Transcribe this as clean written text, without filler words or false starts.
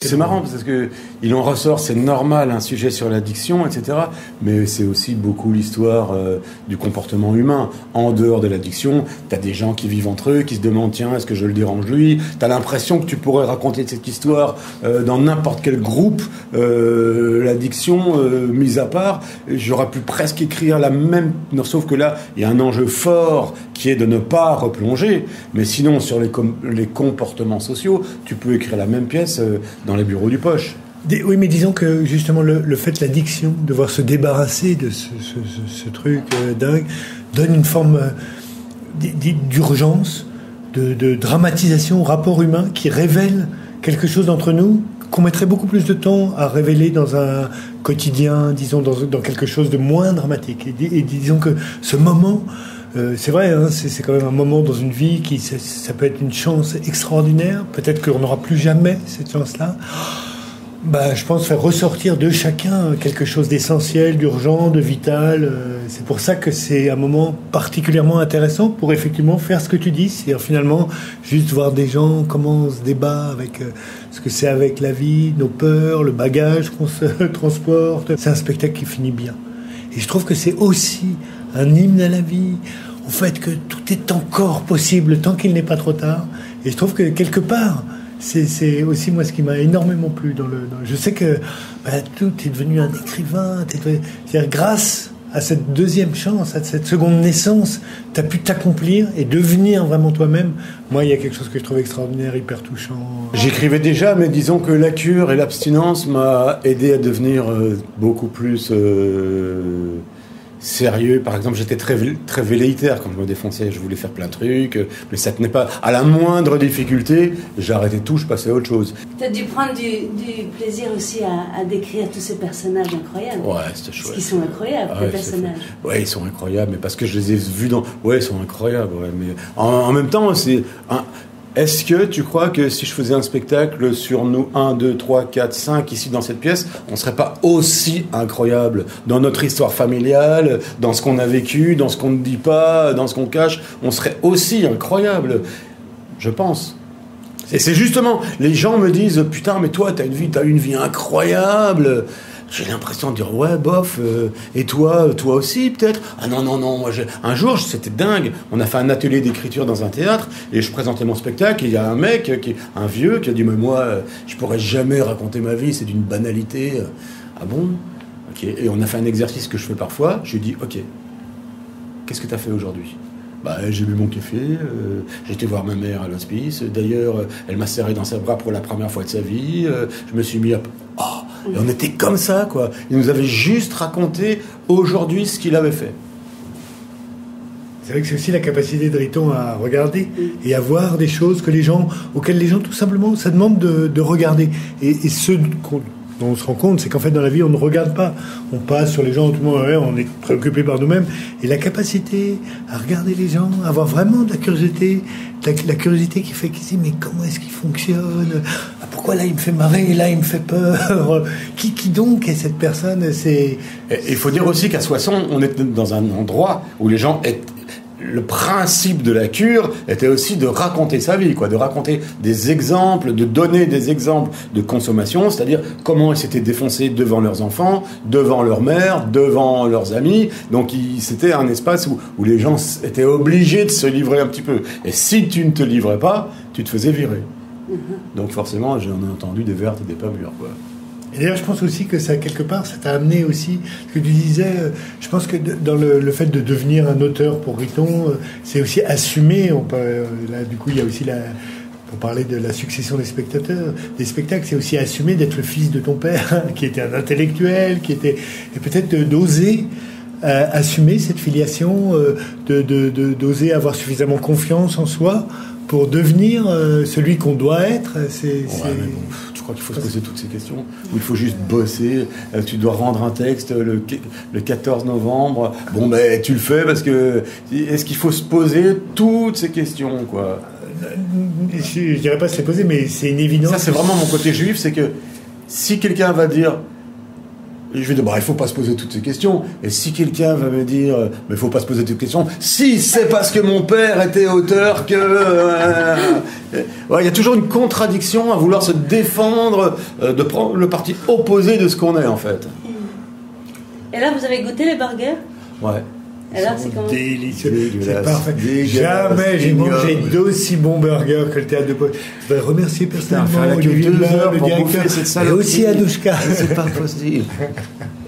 C'est marrant parce que il en ressort, c'est normal, un sujet sur l'addiction, etc. Mais c'est aussi beaucoup l'histoire du comportement humain. En dehors de l'addiction, t'as des gens qui vivent entre eux, qui se demandent tiens, est-ce que je le dérange lui ? T'as l'impression que tu pourrais raconter cette histoire dans n'importe quel groupe. L'addiction, mise à part, j'aurais pu presque écrire la même. Non, sauf que là, il y a un enjeu fort qui est de ne pas replonger. Mais sinon, sur les comportements sociaux, tu peux écrire la même pièce dans les bureaux du Poche. Oui, mais disons que justement le fait de l'addiction, devoir se débarrasser de ce truc dingue, donne une forme d'urgence, de dramatisation au rapport humain qui révèle quelque chose d'entre nous qu'on mettrait beaucoup plus de temps à révéler dans un quotidien, disons dans quelque chose de moins dramatique. Et disons que ce moment, c'est vrai, hein, c'est quand même un moment dans une vie qui ça peut être une chance extraordinaire. Peut-être qu'on n'aura plus jamais cette chance-là. Je pense faire ressortir de chacun quelque chose d'essentiel, d'urgent, de vital. C'est pour ça que c'est un moment particulièrement intéressant pour effectivement faire ce que tu dis. C'est finalement juste voir des gens, comment on se débat avec ce que c'est avec la vie, nos peurs, le bagage qu'on se transporte. C'est un spectacle qui finit bien. Et je trouve que c'est aussi un hymne à la vie, au fait que tout est encore possible tant qu'il n'est pas trop tard. Et je trouve que quelque part, c'est aussi moi ce qui m'a énormément plu je sais que tout est devenu un écrivain, c'est-à-dire grâce à cette deuxième chance, à cette seconde naissance, tu as pu t'accomplir et devenir vraiment toi-même. Moi, il y a quelque chose que je trouve extraordinaire, hyper touchant. J'écrivais déjà, mais disons que la cure et l'abstinence m'a aidé à devenir beaucoup plus sérieux. Par exemple, j'étais très velléitaire quand je me défonçais. Je voulais faire plein de trucs, mais ça tenait pas. À la moindre difficulté, j'arrêtais tout, je passais à autre chose. Tu as dû prendre du plaisir aussi à décrire tous ces personnages incroyables. Ouais, c'était chouette. Parce qu'ils sont incroyables, les personnages. Ouais, ils sont incroyables, mais parce que je les ai vus dans... Ouais, ils sont incroyables, ouais, mais en même temps, c'est... Est-ce que tu crois que si je faisais un spectacle sur nous 1, 2, 3, 4, 5 ici dans cette pièce, on ne serait pas aussi incroyable dans notre histoire familiale, dans ce qu'on a vécu, dans ce qu'on ne dit pas, dans ce qu'on cache, on serait aussi incroyable, je pense. Et c'est justement, les gens me disent putain mais toi t'as une vie incroyable. J'ai l'impression de dire ouais bof, et toi aussi peut-être. Ah non moi un jour c'était dingue, on a fait un atelier d'écriture dans un théâtre et je présentais mon spectacle et il y a un mec un vieux qui a dit mais moi je pourrais jamais raconter ma vie, c'est d'une banalité. Ah bon, ok. Et on a fait un exercice que je fais parfois, je lui dis ok, qu'est-ce que t'as fait aujourd'hui? J'ai bu mon café, j'ai été voir ma mère à l'hospice, d'ailleurs elle m'a serré dans ses bras pour la première fois de sa vie, je me suis mis à... Et on était comme ça, quoi. Il nous avait juste raconté aujourd'hui ce qu'il avait fait. C'est vrai que c'est aussi la capacité de Riton à regarder et à voir des choses auxquelles les gens tout simplement ça demande de regarder. Et ce dont on se rend compte, c'est qu'en fait dans la vie on ne regarde pas, on passe sur les gens, tout le monde, on est préoccupé par nous-mêmes. Et la capacité à regarder les gens, à avoir vraiment de la curiosité, la curiosité qui fait qu'ils disent mais comment est-ce qu'il fonctionne, pourquoi là il me fait marrer et là il me fait peur, qui donc est cette personne? Il faut dire aussi qu'à Soissons on est dans un endroit où les gens le principe de la cure était aussi de raconter sa vie, quoi, de raconter des exemples, de donner des exemples de consommation, c'est-à-dire comment ils s'étaient défoncés devant leurs enfants, devant leur mère, devant leurs amis. Donc c'était un espace où les gens étaient obligés de se livrer un petit peu. Et si tu ne te livrais pas, tu te faisais virer. Donc forcément, j'en ai entendu des vertes et des pas mûres, quoi. Et d'ailleurs, je pense aussi que ça, quelque part, ça t'a amené aussi, ce que tu disais, je pense que dans le fait de devenir un auteur pour Riton, c'est aussi assumer, là, du coup, il y a aussi pour parler de la succession des spectacles, c'est aussi assumer d'être le fils de ton père, qui était un intellectuel, et peut-être d'oser assumer cette filiation, d'oser avoir suffisamment confiance en soi pour devenir celui qu'on doit être. Mais bon, je crois qu'il faut se poser toutes ces questions, où il faut juste bosser. Tu dois rendre un texte le 14 novembre. Bon, tu le fais parce que... Est-ce qu'il faut se poser toutes ces questions, quoi? Je dirais pas se les poser, mais c'est une évidence. Ça, c'est vraiment mon côté juif, c'est que si quelqu'un va dire je vais dire, il faut pas se poser toutes ces questions. Et si quelqu'un va me dire, mais il faut pas se poser toutes ces questions, si c'est parce que mon père était auteur que... il y a toujours une contradiction à vouloir se défendre, de prendre le parti opposé de ce qu'on est, en fait. Et là, vous avez goûté les burgers? Ouais. Et là, c'est comment? Délicieux, c'est parfait. Jamais j'ai mangé d'aussi bons burgers que le théâtre de Poche. Je voudrais remercier personnellement Olivier, le directeur, cette et aussi Adouchka. C'est pas possible.